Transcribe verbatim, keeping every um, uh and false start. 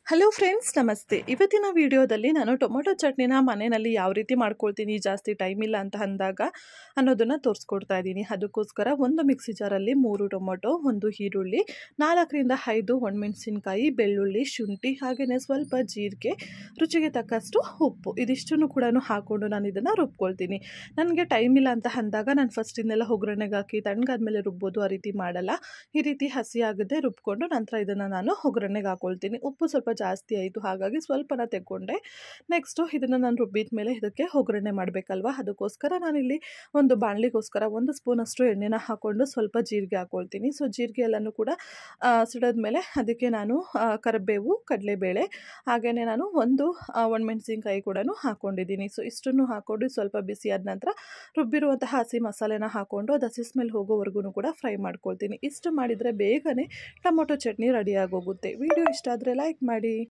Hello friends, ನಮಸ್ತೆ. ಇವತ್ತಿನ ವಿಡಿಯೋದಲ್ಲಿ ನಾನು ಟೊಮೊಟೊ ಚಟ್ನಿನ ಮನೆಯಲ್ಲಿ ಯಾವ ರೀತಿ ಮಾಡ್ಕೊಳ್ತೀನಿ, ಜಾಸ್ತಿ ಟೈಮ್ ಇಲ್ಲ ಅಂತ ಅಂದಾಗ ಅನ್ನೋದನ್ನು ತೋರಿಸ್ಕೊಡ್ತಾ ಇದ್ದೀನಿ. ಅದಕ್ಕೋಸ್ಕರ ಒಂದು ಮಿಕ್ಸಿ ಜಾರಲ್ಲಿ ಮೂರು ಟೊಮೊಟೊ, ಒಂದು ಈರುಳ್ಳಿ, ನಾಲ್ಕರಿಂದ ಐದು ಒಣಮೆಣಸಿನ್ಕಾಯಿ, ಬೆಳ್ಳುಳ್ಳಿ, ಶುಂಠಿ, ಹಾಗೆಯೇ ಸ್ವಲ್ಪ ಜೀರಿಗೆ, ರುಚಿಗೆ ತಕ್ಕಷ್ಟು ಉಪ್ಪು, ಇದಿಷ್ಟನ್ನು ಕೂಡ ಹಾಕ್ಕೊಂಡು ನಾನು ಇದನ್ನು ರುಬ್ಕೊಳ್ತೀನಿ. ನನಗೆ ಟೈಮ್ ಇಲ್ಲ ಅಂತ ಅಂದಾಗ ನಾನು ಫಸ್ಟ್ ಇದನ್ನೆಲ್ಲ ಒಗ್ಗರಣೆಗೆ ಹಾಕಿ ತಣ್ಣಗಾದ್ಮೇಲೆ ರುಬ್ಬೋದು, ಆ ರೀತಿ ಮಾಡಲ್ಲ. ಈ ರೀತಿ ಹಸಿ ಆಗದೆ ರುಬ್ಕೊಂಡು ನಂತರ ಇದನ್ನು ನಾನು ಒಗ್ಗರಣೆಗೆ ಹಾಕ್ಕೊಳ್ತೀನಿ. ಉಪ್ಪು ಸ್ವಲ್ಪ ಜಾಸ್ತಿ ಆಯಿತು, ಹಾಗಾಗಿ ಸ್ವಲ್ಪನ ತೆಕ್ಕೊಂಡೆ. ನೆಕ್ಸ್ಟು ಇದನ್ನು ನಾನು ರುಬ್ಬಿದ ಮೇಲೆ ಇದಕ್ಕೆ ಒಗ್ಗರಣೆ ಮಾಡಬೇಕಲ್ವ, ಅದಕ್ಕೋಸ್ಕರ ನಾನಿಲ್ಲಿ ಒಂದು ಬಾಣಲಿಗೋಸ್ಕರ ಒಂದು ಸ್ಪೂನಷ್ಟು ಎಣ್ಣೆನ ಹಾಕ್ಕೊಂಡು ಸ್ವಲ್ಪ ಜೀರಿಗೆ ಹಾಕ್ಕೊಳ್ತೀನಿ. ಸೊ ಜೀರಿಗೆ ಎಲ್ಲನೂ ಕೂಡ ಸಿಡಿದ್ಮೇಲೆ ಅದಕ್ಕೆ ನಾನು ಕರಿಬೇವು, ಕಡಲೆಬೇಳೆ, ಹಾಗೆಯೇ ನಾನು ಒಂದು ಒಣಮೆಣಸಿನ್ಕಾಯಿ ಕೂಡ ಹಾಕ್ಕೊಂಡಿದ್ದೀನಿ. ಸೊ ಇಷ್ಟನ್ನು ಹಾಕ್ಕೊಂಡು ಸ್ವಲ್ಪ ಬಿಸಿ ಆದ ನಂತರ ರುಬ್ಬಿರುವಂತಹ ಹಸಿ ಮಸಾಲೆನ ಹಾಕ್ಕೊಂಡು ಅದು ಹಸಿ ಸ್ಮೆಲ್ ಹೋಗೋವರೆಗೂ ಕೂಡ ಫ್ರೈ ಮಾಡ್ಕೊಳ್ತೀನಿ. ಇಷ್ಟು ಮಾಡಿದರೆ ಬೇಗನೆ ಟೊಮೊಟೊ ಚಟ್ನಿ ರೆಡಿಯಾಗೋಗುತ್ತೆ. ವಿಡಿಯೋ ಇಷ್ಟ ಆದರೆ ಲೈಕ್ ಮಾಡಿ.